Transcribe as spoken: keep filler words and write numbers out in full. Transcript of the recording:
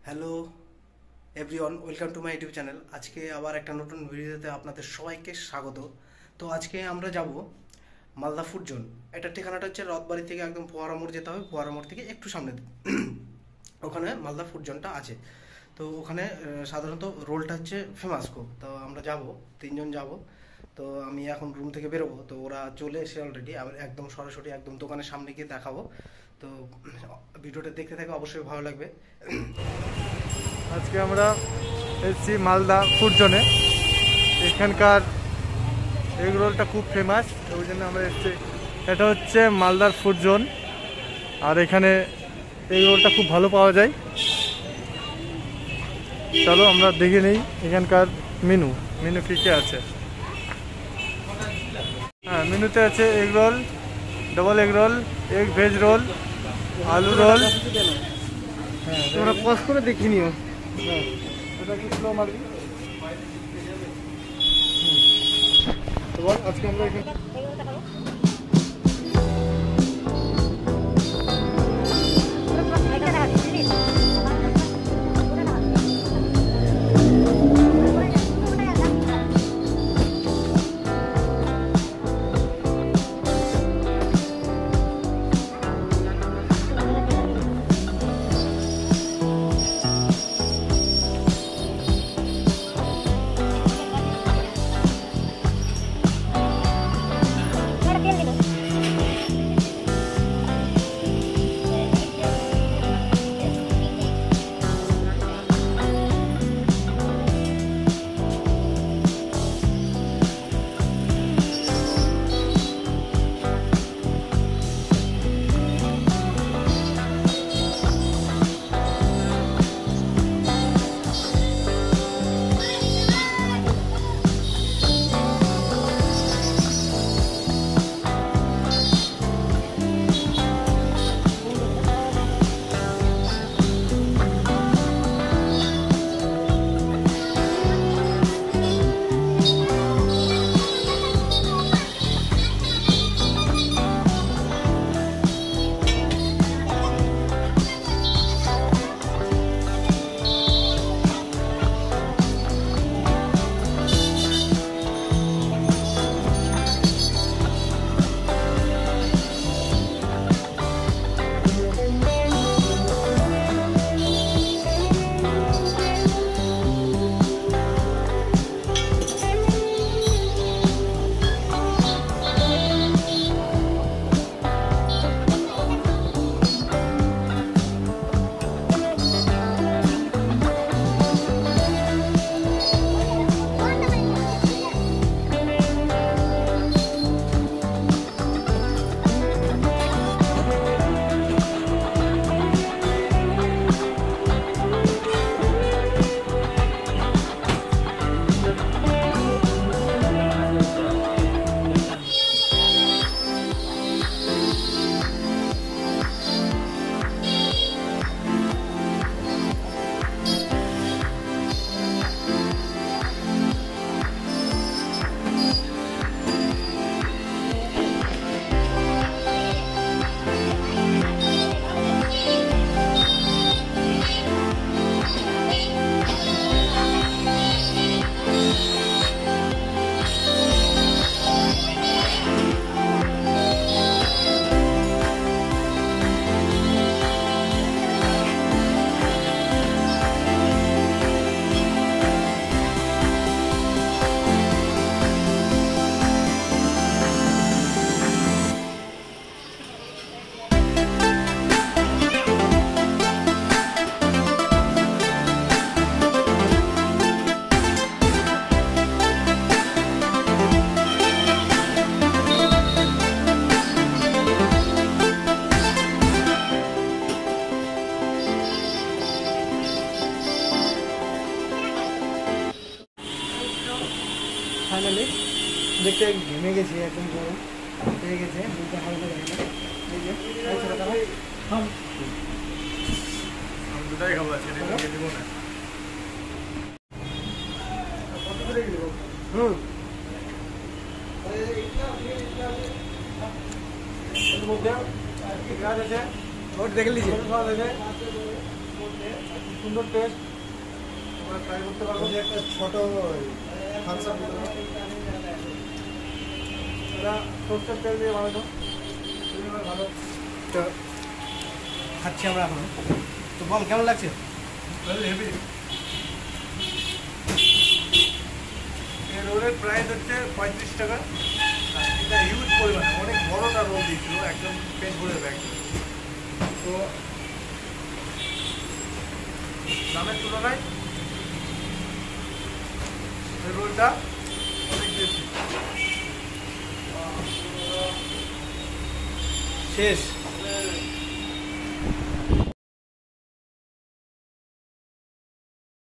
Hello everyone, welcome to my YouTube channel. আজকে আবার একটা নতুন ভিডিওতে আপনাদের সবাইকে স্বাগত। তো আজকে আমরা যাব মালদা ফুড জোন। এটার ঠিকানাটা হচ্ছে রথবাড়ি থেকে একদম ফোয়ারা মোড় যেতে হবে, ফোয়ারা মোড় থেকে একটু সামনে ওখানে মালদা ফুড জোনটা আছে। তো ওখানে সাধারণত রোলটা হচ্ছে ফেমাস খুব। তো আমরা যাব, তিনজন যাব। তো আমি এখন রুম থেকে বেরোবো, তো ওরা চলে এসে অলরেডি। আবার একদম সরাসরি একদম দোকানের সামনে গিয়ে দেখাবো। তো ভিডিওটা দেখতে থাকে, অবশ্যই ভালো লাগবে। আজকে আমরা এসেছি মালদা ফুড জোনে। এখানকার এগ রোলটা খুব ফেমাস, ওই জন্য আমরা এসেছি। এটা হচ্ছে মালদার ফুড জোন, আর এখানে এগ রোলটা খুব ভালো পাওয়া যায়। চলো আমরা দেখে নিই এখানকার মেনু মেনু কী কী আছে। হ্যাঁ, মেনুতে আছে egg roll, double egg roll, egg veg roll, আলু রোল। হ্যাঁ, তোমরা পজ করে দেখি নিও। হ্যাঁ, এটা কি স্লো মারবি। তো বল, আজকে আমরা এখানে ফাইনালি দেখতে ঘেমে গেছি, একদম গরম হয়ে গেছে। দুটো হালকা জায়গা দুটাই খাবো আজকে, দেবো না। হুম, মধ্যে আছে, দেখে লিজিয়ে। সুন্দর টেস্ট, তোমরা ট্রাই করতে পারো। একটা ছোট থামস আপ দিতে পারো। এটা সরষের তেল দিয়ে বানাতো, ভালো। তো খাচ্ছি আমরা এখন। তো বল কেমন লাগছে? হেভি। এই রোলের প্রাইস হচ্ছে পঁয়ত্রিশ টাকা। এটা হিউজ পরিমাণে, অনেক বড়টা রোল দিয়েছিল, একদম পেট ভরে ব্যাগ। তো দামের তুলনায় এই রোলটা অনেক বেশি। শেষ।